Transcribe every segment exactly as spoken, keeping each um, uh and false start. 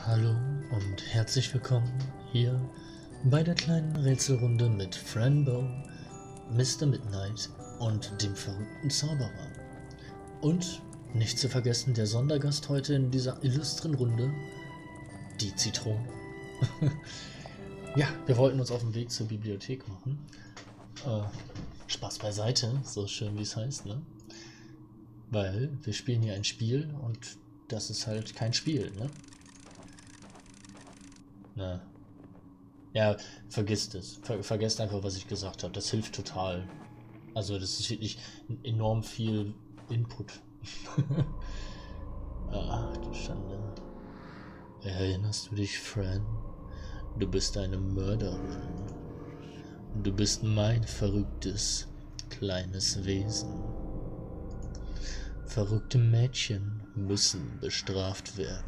Hallo und herzlich willkommen hier bei der kleinen Rätselrunde mit Franbo, Mister Midnight und dem verrückten Zauberer. Und nicht zu vergessen der Sondergast heute in dieser illustren Runde, die Zitrone. Ja, wir wollten uns auf den Weg zur Bibliothek machen. Äh, Spaß beiseite, so schön wie es heißt, ne? Weil wir spielen hier ein Spiel und das ist halt kein Spiel, ne? Na. Ja, vergisst es. Ver vergesst einfach, was ich gesagt habe. Das hilft total. Also das ist wirklich enorm viel Input. Ach du Schande. Erinnerst du dich, Fran? Du bist eine Mörderin. Du bist mein verrücktes, kleines Wesen. Verrückte Mädchen müssen bestraft werden.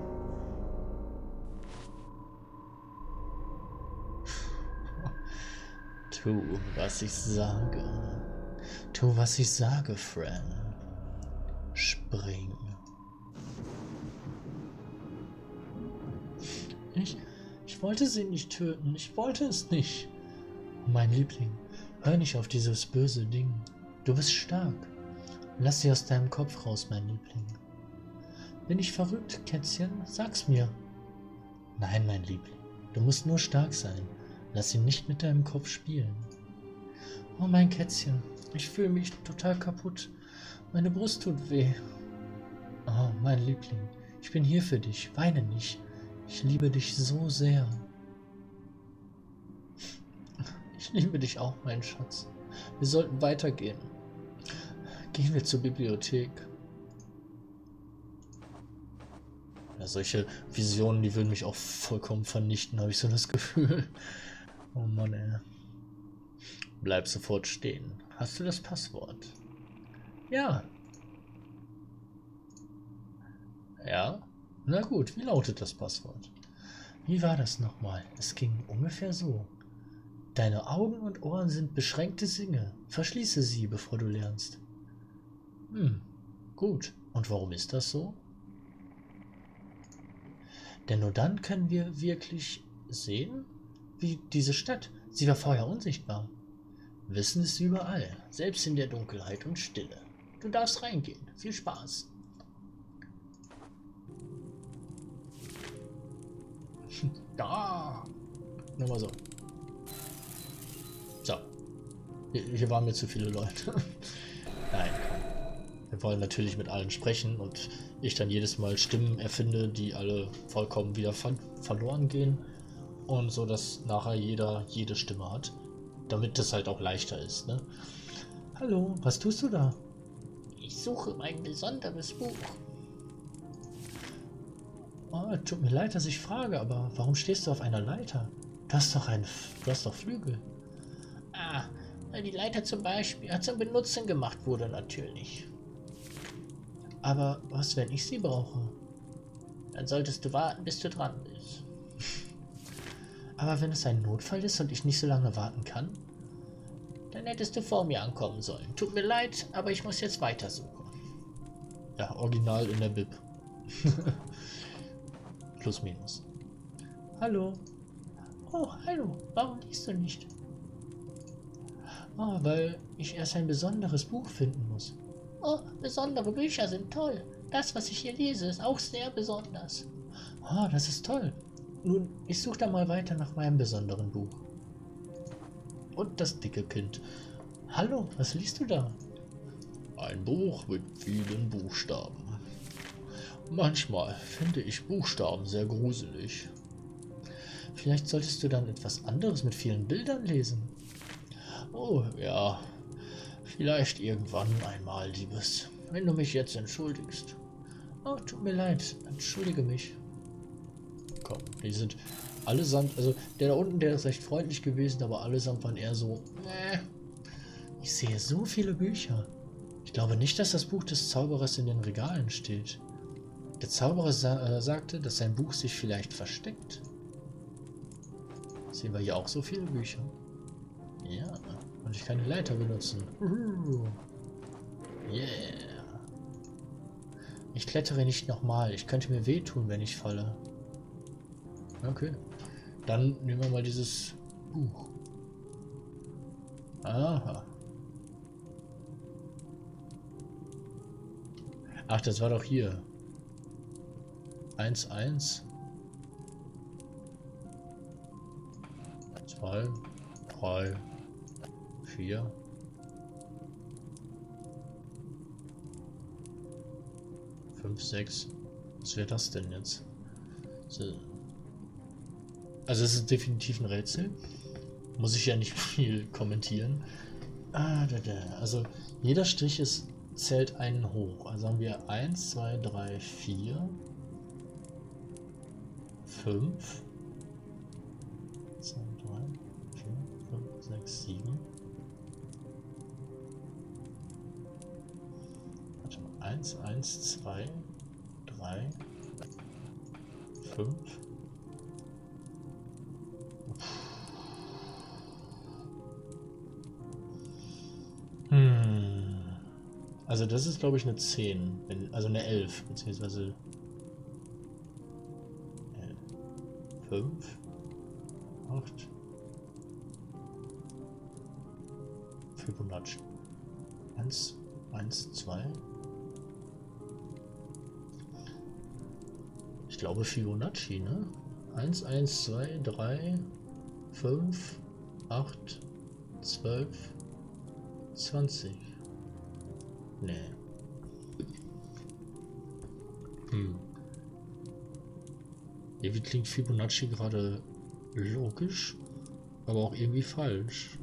Tu, was ich sage. Tu, was ich sage, Fran. Spring. Ich, ich wollte sie nicht töten. Ich wollte es nicht. Mein Liebling, hör nicht auf dieses böse Ding. Du bist stark. Lass sie aus deinem Kopf raus, mein Liebling. Bin ich verrückt, Kätzchen? Sag's mir. Nein, mein Liebling. Du musst nur stark sein. Lass ihn nicht mit deinem Kopf spielen. Oh, mein Kätzchen. Ich fühle mich total kaputt. Meine Brust tut weh. Oh, mein Liebling. Ich bin hier für dich. Weine nicht. Ich liebe dich so sehr. Ich liebe dich auch, mein Schatz. Wir sollten weitergehen. Gehen wir zur Bibliothek. Ja, solche Visionen, die würden mich auch vollkommen vernichten, habe ich so das Gefühl. Oh Mann, ey. Bleib sofort stehen. Hast du das Passwort? Ja. Ja? Na gut, wie lautet das Passwort? Wie war das nochmal? Es ging ungefähr so. Deine Augen und Ohren sind beschränkte Singe. Verschließe sie, bevor du lernst. Hm, gut. Und warum ist das so? Denn nur dann können wir wirklich sehen, wie diese Stadt. Sie war vorher unsichtbar. Wissen ist überall, selbst in der Dunkelheit und Stille. Du darfst reingehen. Viel Spaß. Da. Nochmal so. So. Hier, hier waren mir zu viele Leute. Nein, komm. Wir wollen natürlich mit allen sprechen und ich dann jedes Mal Stimmen erfinde, die alle vollkommen wieder ver verloren gehen. Und so, dass nachher jeder jede Stimme hat. Damit das halt auch leichter ist, ne? Hallo, was tust du da? Ich suche mein besonderes Buch. Oh, tut mir leid, dass ich frage, aber warum stehst du auf einer Leiter? Du hast doch ein, du hast doch Flügel. Ah, weil die Leiter zum Beispiel zum Benutzen gemacht wurde, natürlich. Aber was, wenn ich sie brauche? Dann solltest du warten, bis du dran bist. Aber wenn es ein Notfall ist und ich nicht so lange warten kann? Dann hättest du vor mir ankommen sollen. Tut mir leid, aber ich muss jetzt weitersuchen. Ja, original in der Bib. Plus minus. Hallo. Oh, hallo. Warum liest du nicht? Oh, weil ich erst ein besonderes Buch finden muss. Oh, besondere Bücher sind toll. Das, was ich hier lese, ist auch sehr besonders. Oh, das ist toll. Nun, ich suche da mal weiter nach meinem besonderen Buch. Und das dicke Kind. Hallo, was liest du da? Ein Buch mit vielen Buchstaben. Manchmal finde ich Buchstaben sehr gruselig. Vielleicht solltest du dann etwas anderes mit vielen Bildern lesen. Oh, ja. Vielleicht irgendwann einmal, Liebes. Wenn du mich jetzt entschuldigst. Oh, tut mir leid. Entschuldige mich. Komm, die sind allesamt, also der da unten, der ist recht freundlich gewesen, aber allesamt waren eher so, äh. Ich sehe so viele Bücher. Ich glaube nicht, dass das Buch des Zauberers in den Regalen steht. Der Zauberer sa äh, sagte, dass sein Buch sich vielleicht versteckt. Sehen wir hier auch so viele Bücher? Ja, und ich kann die Leiter benutzen. Yeah. Ich klettere nicht nochmal. Ich könnte mir wehtun, wenn ich falle. Okay. Dann nehmen wir mal dieses Buch. Aha. Ach, das war doch hier. eins, eins. zwei, drei, vier. fünf, sechs. Was wäre das denn jetzt? So. Also es ist definitiv ein Rätsel. Muss ich ja nicht viel kommentieren. Ah, da, da. Also jeder Strich ist, zählt einen hoch. Also haben wir eins, zwei, drei, vier, fünf, zwei, drei, vier, fünf, sechs, sieben. Warte mal. eins, eins, zwei, drei, fünf. Hm. Also das ist glaube ich eine zehn, wenn, also eine elf, beziehungsweise fünf, acht, Fibonacci. eins, eins, zwei. Ich glaube Fibonacci, ne? eins, eins, zwei, drei, fünf, acht, zwölf, zwanzig. Nee. Hm. Irgendwie klingt Fibonacci gerade logisch, aber auch irgendwie falsch.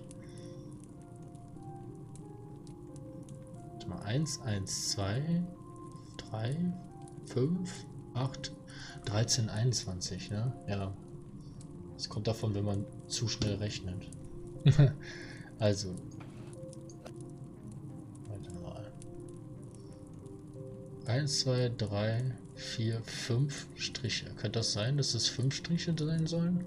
Warte mal, eins, eins, zwei, drei, fünf, acht, dreizehn, einundzwanzig, ne? Ja. Das kommt davon, wenn man zu schnell rechnet. Also. Warte mal. eins, zwei, drei, vier, fünf Striche. Könnte das sein, dass es fünf Striche sein sollen?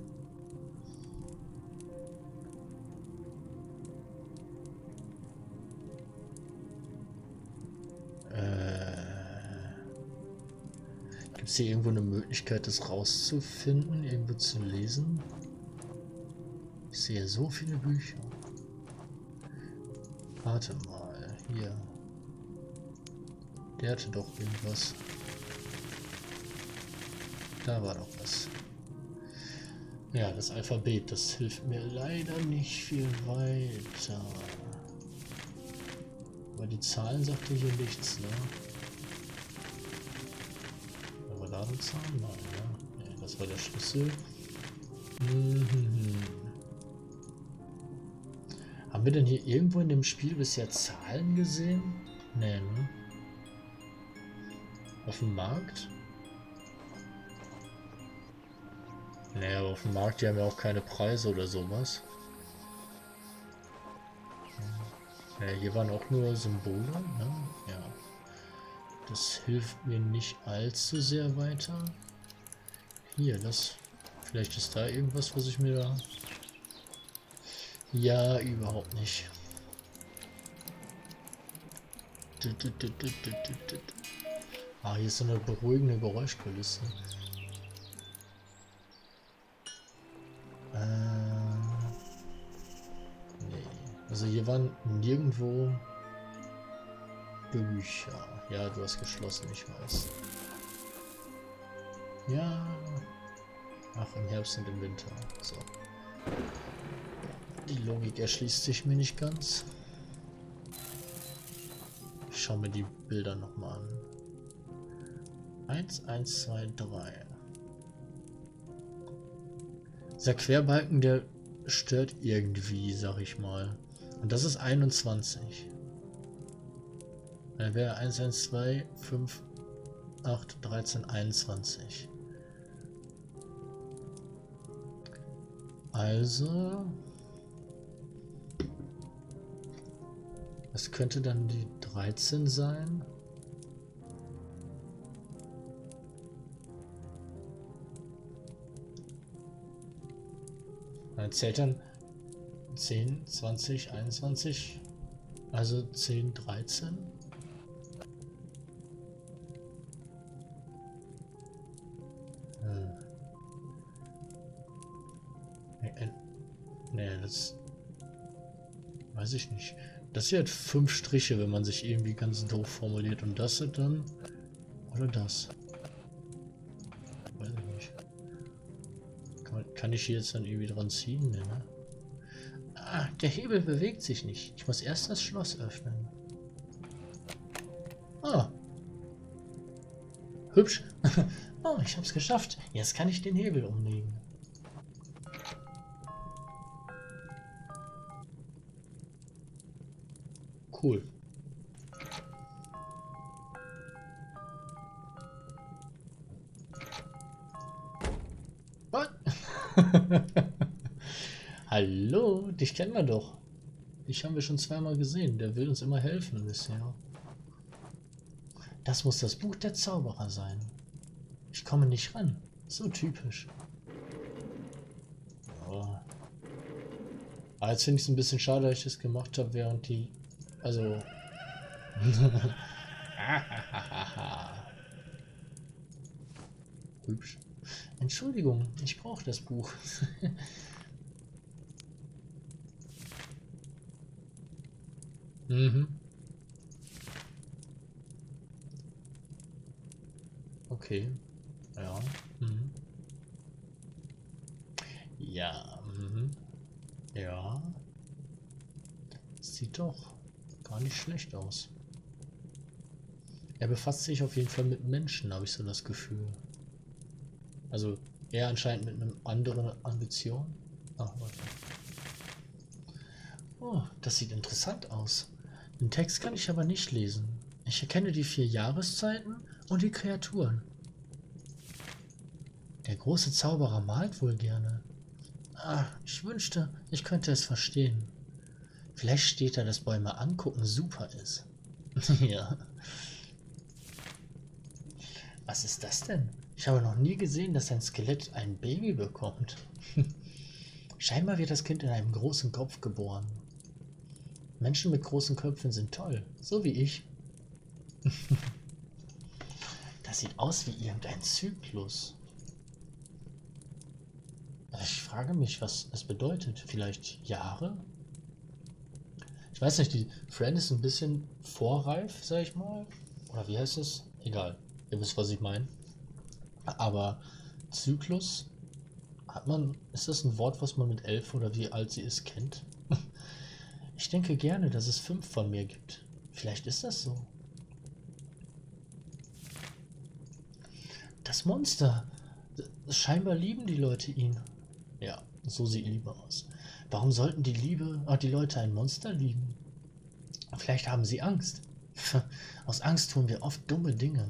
Gibt es hier irgendwo eine Möglichkeit, das rauszufinden, irgendwo zu lesen? Ich sehe so viele Bücher. Warte mal, hier. Der hatte doch irgendwas. Da war doch was. Ja, das Alphabet, das hilft mir leider nicht viel weiter. Aber die Zahlen sagte hier nichts, ne? Aber da eine Zahl mal, ne? Ja, das war der Schlüssel. Mhm. Haben wir denn hier irgendwo in dem Spiel bisher Zahlen gesehen? Nee, ne? Auf dem Markt? Naja, aber auf dem Markt, die haben ja auch keine Preise oder sowas. Ja, hier waren auch nur Symbole, ne? Ja. Das hilft mir nicht allzu sehr weiter. Hier, das... Vielleicht ist da irgendwas, was ich mir da... Ja, überhaupt nicht. Ah, hier ist so eine beruhigende Geräuschkulisse. Äh, nee. Also hier waren nirgendwo Bücher. Ja, du hast geschlossen, ich weiß. Ja. Ach, im Herbst und im Winter. So. Die Logik erschließt sich mir nicht ganz. Ich schaue mir die Bilder nochmal an. eins, eins, zwei, drei. Dieser Querbalken, der stört irgendwie, sag ich mal. Und das ist einundzwanzig. Dann wäre eins, eins, zwei, fünf, acht, dreizehn, einundzwanzig. Also... Was könnte dann die dreizehn sein? Dann zählt dann zehn, zwanzig, einundzwanzig, also zehn, dreizehn. Hm. Nee, das... Weiß ich nicht. Das hier hat fünf Striche, wenn man sich irgendwie ganz doof formuliert. Und das hat dann... Oder das? Weiß ich nicht. Kann, man, kann ich hier jetzt dann irgendwie dran ziehen? Nee, ne? Ah, der Hebel bewegt sich nicht. Ich muss erst das Schloss öffnen. Ah. Hübsch. Oh, ich hab's geschafft. Jetzt kann ich den Hebel umlegen. Cool. What? Hallo, dich kennen wir doch. Dich haben wir schon zweimal gesehen. Der will uns immer helfen bisher. Das muss das Buch der Zauberer sein. Ich komme nicht ran. So typisch. Oh. Aber jetzt finde ich es ein bisschen schade, dass ich das gemacht habe, während die... Also... Hübsch. Entschuldigung, ich brauche das Buch. Mhm. Okay. Ja. Mhm. Ja. Mhm. Ja. Sieht doch gar nicht schlecht aus. Er befasst sich auf jeden Fall mit Menschen, habe ich so das Gefühl. Also er anscheinend mit einer anderen Ambition. Ach, warte. Oh, das sieht interessant aus. Den Text kann ich aber nicht lesen. Ich erkenne die vier Jahreszeiten und die Kreaturen. Der große Zauberer malt wohl gerne. Ah, ich wünschte, ich könnte es verstehen. Vielleicht steht da, dass Bäume angucken super ist. Ja. Was ist das denn? Ich habe noch nie gesehen, dass ein Skelett ein Baby bekommt. Scheinbar wird das Kind in einem großen Kopf geboren. Menschen mit großen Köpfen sind toll, so wie ich. Das sieht aus wie irgendein Zyklus. Ich frage mich, was es bedeutet. Vielleicht Jahre? Ich weiß nicht, die Friend ist ein bisschen vorreif, sag ich mal. Oder wie heißt es? Egal. Ihr wisst, was ich meine. Aber Zyklus, hat man, ist das ein Wort, was man mit elf oder wie alt sie ist kennt? Ich denke gerne, dass es fünf von mir gibt. Vielleicht ist das so. Das Monster. Scheinbar lieben die Leute ihn. Ja, so sieht Liebe aus. Warum sollten die Liebe, oh, die Leute ein Monster lieben? Vielleicht haben sie Angst. Aus Angst tun wir oft dumme Dinge.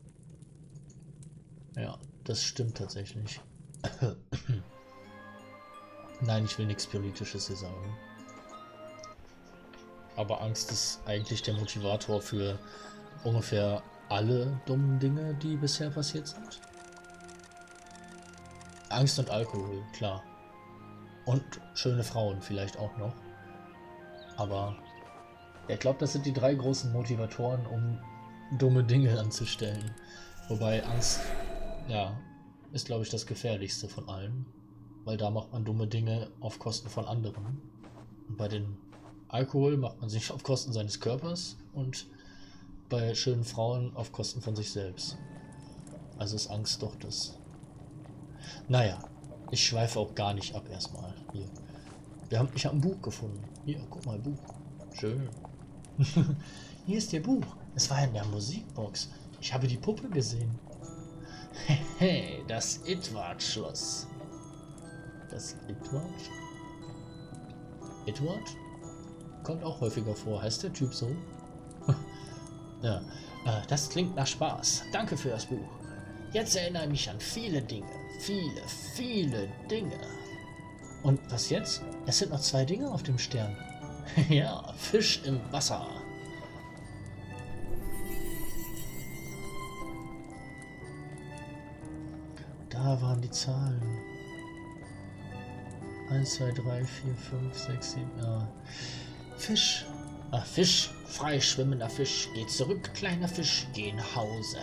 Ja, das stimmt tatsächlich. Nein, ich will nichts Politisches hier sagen. Aber Angst ist eigentlich der Motivator für ungefähr alle dummen Dinge, die bisher passiert sind. Angst und Alkohol, klar. Und schöne Frauen vielleicht auch noch. Aber ich glaube, das sind die drei großen Motivatoren, um dumme Dinge anzustellen. Wobei Angst, ja, ist glaube ich das gefährlichste von allen. Weil da macht man dumme Dinge auf Kosten von anderen. Und bei den Alkohol macht man sich auf Kosten seines Körpers und bei schönen Frauen auf Kosten von sich selbst. Also ist Angst doch das. Naja, ich schweife auch gar nicht ab erstmal. Hier. Wir haben, ich habe ein Buch gefunden. Hier, guck mal, Buch. Schön. Hier ist Ihr Buch. Es war in der Musikbox. Ich habe die Puppe gesehen. Hey, das Edward-Schloss. Das Edward? Edward? Kommt auch häufiger vor. Heißt der Typ so? Ja, äh, das klingt nach Spaß. Danke für das Buch. Jetzt erinnere ich mich an viele Dinge. Viele, viele Dinge. Und was jetzt? Es sind noch zwei Dinge auf dem Stern. Ja, Fisch im Wasser. Da waren die Zahlen. eins, zwei, drei, vier, fünf, sechs, sieben, ja. Fisch. Ach, Fisch. Frei schwimmender Fisch. Geh zurück, kleiner Fisch. Geh nach Hause.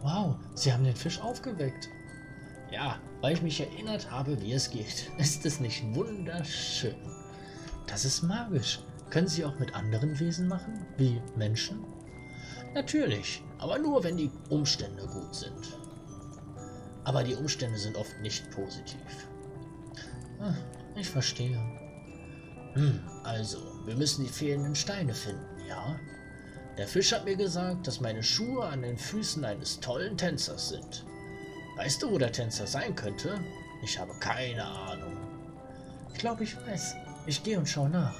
Wow, Sie haben den Fisch aufgeweckt. Ja, weil ich mich erinnert habe, wie es geht. Ist es nicht wunderschön? Das ist magisch. Können Sie auch mit anderen Wesen machen, wie Menschen? Natürlich, aber nur, wenn die Umstände gut sind. Aber die Umstände sind oft nicht positiv. Ah, ich verstehe. Hm, also, wir müssen die fehlenden Steine finden, ja? Der Fisch hat mir gesagt, dass meine Schuhe an den Füßen eines tollen Tänzers sind. Weißt du, wo der Tänzer sein könnte? Ich habe keine Ahnung. Ich glaube, ich weiß. Ich gehe und schaue nach.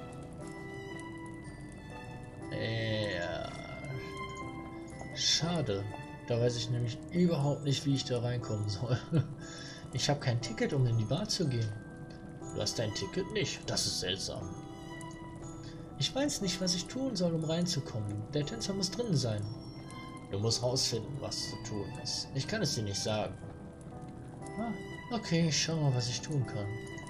Ja. Schade. Da weiß ich nämlich überhaupt nicht, wie ich da reinkommen soll. Ich habe kein Ticket, um in die Bar zu gehen. Du hast dein Ticket nicht. Das ist seltsam. Ich weiß nicht, was ich tun soll, um reinzukommen. Der Tänzer muss drinnen sein. Du musst rausfinden, was zu tun ist. Ich kann es dir nicht sagen. Ah, okay, ich schau mal, was ich tun kann.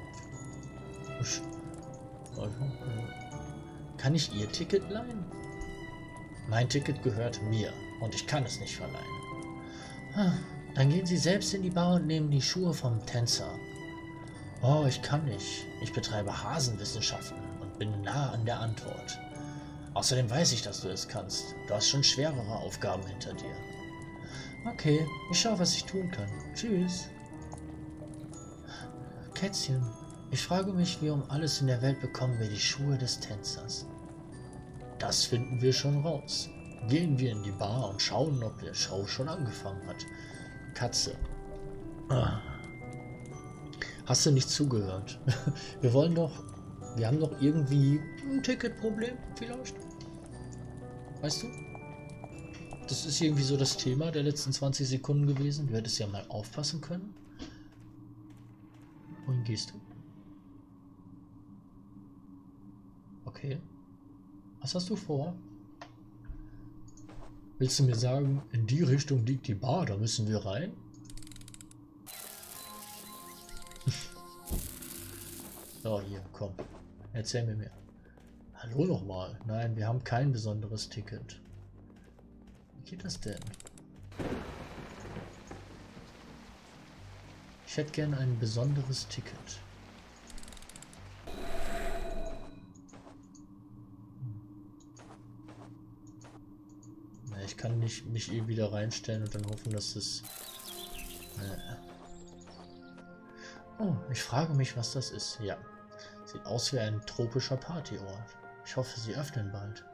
Kann ich ihr Ticket leihen? Mein Ticket gehört mir und ich kann es nicht verleihen. Ah, dann gehen Sie selbst in die Bar und nehmen die Schuhe vom Tänzer. Oh, ich kann nicht. Ich betreibe Hasenwissenschaften und bin nah an der Antwort. Außerdem weiß ich, dass du es kannst. Du hast schon schwerere Aufgaben hinter dir. Okay, ich schaue, was ich tun kann. Tschüss. Kätzchen, ich frage mich, wie um alles in der Welt bekommen wir die Schuhe des Tänzers. Das finden wir schon raus. Gehen wir in die Bar und schauen, ob der Show schon angefangen hat. Katze. Ah. Hast du nicht zugehört? Wir wollen doch... Wir haben doch irgendwie ein Ticketproblem, vielleicht? Weißt du? Das ist irgendwie so das Thema der letzten zwanzig Sekunden gewesen. Du hättest ja mal aufpassen können. Wohin gehst du? Okay. Was hast du vor? Willst du mir sagen, in die Richtung liegt die Bar, da müssen wir rein? So, hier, komm. Erzähl mir mehr. Hallo nochmal. Nein, wir haben kein besonderes Ticket. Wie geht das denn? Ich hätte gern ein besonderes Ticket. Ich kann nicht mich eh wieder reinstellen und dann hoffen, dass es... Äh oh, ich frage mich, was das ist. Ja, sieht aus wie ein tropischer Partyort. Ich hoffe, sie öffnen bald.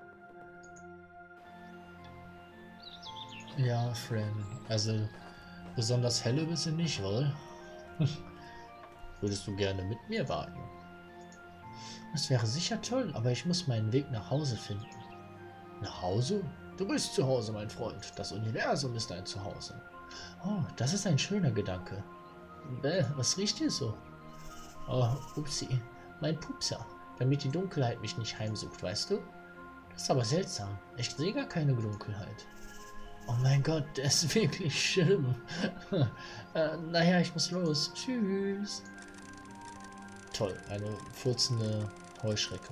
Ja, Fran. Also, besonders helle bist du nicht, wohl? Würdest du gerne mit mir baden? Das wäre sicher toll, aber ich muss meinen Weg nach Hause finden. Nach Hause? Du bist zu Hause, mein Freund. Das Universum ist dein Zuhause. Oh, das ist ein schöner Gedanke. Bäh, was riecht hier so? Oh, upsie. Mein Pupser. Damit die Dunkelheit mich nicht heimsucht, weißt du? Das ist aber seltsam. Ich sehe gar keine Dunkelheit. Oh mein Gott, der ist wirklich schlimm. äh, naja, ich muss los. Tschüss. Toll, eine furzende Heuschrecke.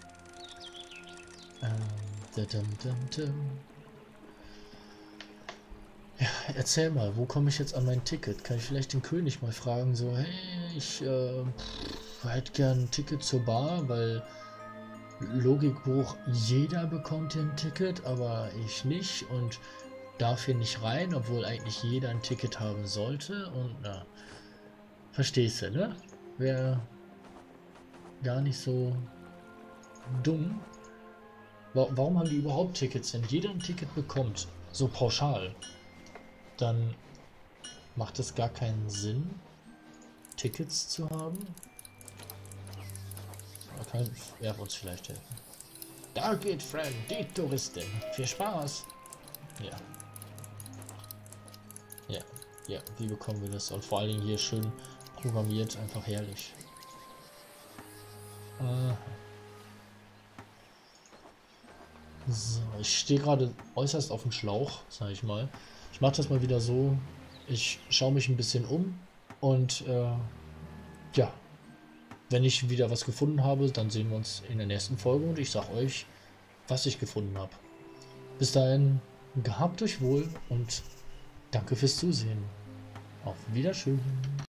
Ähm, dum, dum, dum. Ja, erzähl mal, wo komme ich jetzt an mein Ticket? Kann ich vielleicht den König mal fragen, so, hey, ich äh, hätte gern ein Ticket zur Bar, weil Logikbuch, jeder bekommt hier ein Ticket, aber ich nicht und darf hier nicht rein, obwohl eigentlich jeder ein Ticket haben sollte und na, verstehst du, ne? Wäre gar nicht so dumm. Warum haben die überhaupt Tickets? Wenn jeder ein Ticket bekommt, so pauschal, dann macht es gar keinen Sinn, Tickets zu haben. Da kann er uns vielleicht helfen. Da geht Fran, die Touristin. Viel Spaß. Ja. Ja, ja, wie bekommen wir das? Und vor allen Dingen hier schön programmiert, einfach herrlich. Aha. So, ich stehe gerade äußerst auf dem Schlauch, sage ich mal. Ich mache das mal wieder so. Ich schaue mich ein bisschen um und äh, ja, wenn ich wieder was gefunden habe, dann sehen wir uns in der nächsten Folge und ich sage euch, was ich gefunden habe. Bis dahin, gehabt euch wohl und Danke fürs Zusehen. Auf Wiedersehen.